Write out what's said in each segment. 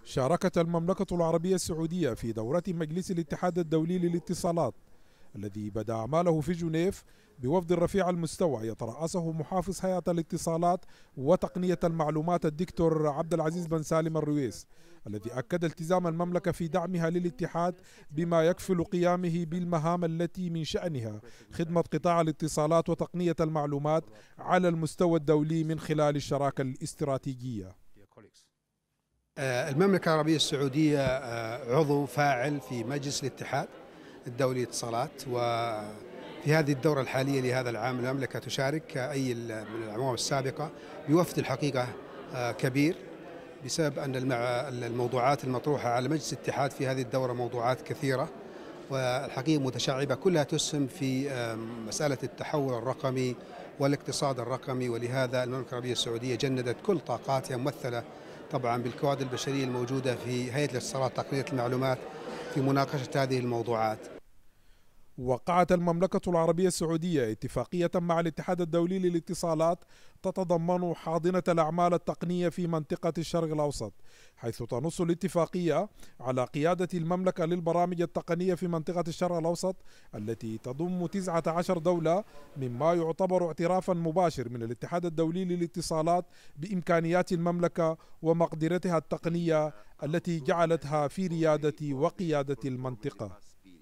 شاركت المملكة العربية السعودية في دورة مجلس الاتحاد الدولي للاتصالات الذي بدأ أعماله في جنيف بوفد رفيع المستوى يترأسه محافظ هيئة الاتصالات وتقنية المعلومات الدكتور عبد العزيز بن سالم الرويس، الذي أكد التزام المملكة في دعمها للاتحاد بما يكفل قيامه بالمهام التي من شأنها خدمة قطاع الاتصالات وتقنية المعلومات على المستوى الدولي من خلال الشراكة الاستراتيجية. المملكة العربية السعودية عضو فاعل في مجلس الاتحاد الدولي للاتصالات، وفي هذه الدورة الحالية لهذا العام المملكة تشارك كأي من الأعوام السابقة بوفد الحقيقة كبير، بسبب أن الموضوعات المطروحة على مجلس الاتحاد في هذه الدورة موضوعات كثيرة والحقيقة متشعبة، كلها تسهم في مسألة التحول الرقمي والاقتصاد الرقمي. ولهذا المملكة العربية السعودية جندت كل طاقاتها ممثلة طبعا بالكوادر البشرية الموجودة في هيئة الاتصالات تقنية المعلومات في مناقشة هذه الموضوعات. وقعت المملكة العربية السعودية اتفاقية مع الاتحاد الدولي للاتصالات تتضمن حاضنة الأعمال التقنية في منطقة الشرق الأوسط، حيث تنص الاتفاقية على قيادة المملكة للبرامج التقنية في منطقة الشرق الأوسط التي تضم 19 دولة، مما يعتبر اعترافا مباشر من الاتحاد الدولي للاتصالات بإمكانيات المملكة ومقدرتها التقنية التي جعلتها في ريادة وقيادة المنطقة.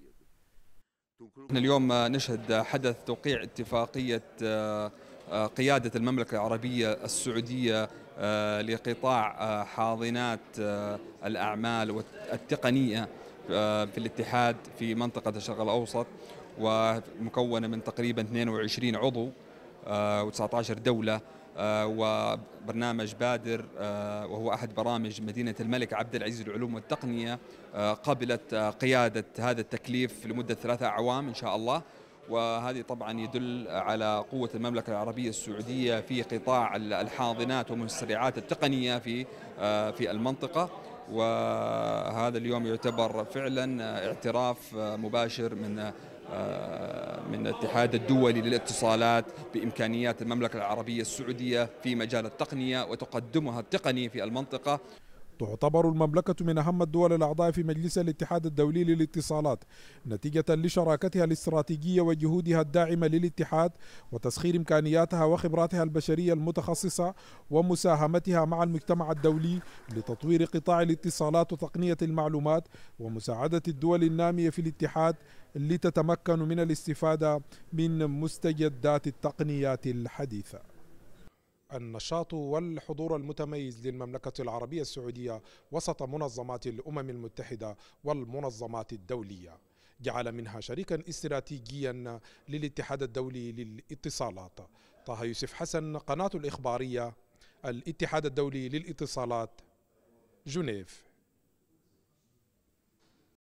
اليوم نشهد حدث توقيع اتفاقية قيادة المملكة العربية السعودية لقطاع حاضنات الأعمال والتقنية في الاتحاد في منطقة الشرق الأوسط، ومكونة من تقريبا 22 عضو و19 دولة، وبرنامج بادر وهو أحد برامج مدينة الملك عبد العزيز للعلوم والتقنية قبلت قيادة هذا التكليف لمدة 3 أعوام إن شاء الله. وهذه طبعا يدل على قوة المملكة العربية السعودية في قطاع الحاضنات والمسرعات التقنية في المنطقة، وهذا اليوم يعتبر فعلا اعتراف مباشر من الاتحاد الدولي للاتصالات بإمكانيات المملكة العربية السعودية في مجال التقنية وتقدمها التقني في المنطقة. تعتبر المملكة من أهم الدول الأعضاء في مجلس الاتحاد الدولي للاتصالات نتيجة لشراكتها الاستراتيجية وجهودها الداعمة للاتحاد وتسخير إمكانياتها وخبراتها البشرية المتخصصة ومساهمتها مع المجتمع الدولي لتطوير قطاع الاتصالات وتقنية المعلومات ومساعدة الدول النامية في الاتحاد لتتمكن من الاستفادة من مستجدات التقنيات الحديثة. النشاط والحضور المتميز للمملكة العربية السعودية وسط منظمات الأمم المتحدة والمنظمات الدولية جعل منها شريكا استراتيجيا للاتحاد الدولي للاتصالات. طه يوسف حسن، قناة الإخبارية، الاتحاد الدولي للاتصالات، جنيف.